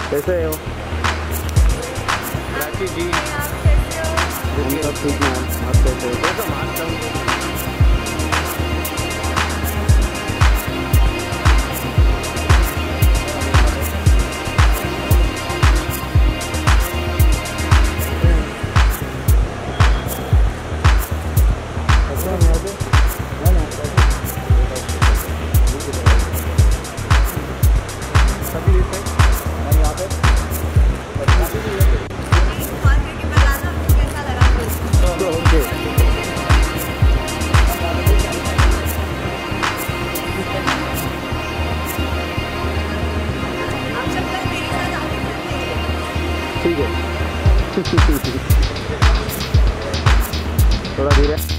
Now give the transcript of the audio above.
कैसे हो राखी जी? हम सब ठीक हैं। आप कैसे हो? ठीक है। थोड़ा धीरे।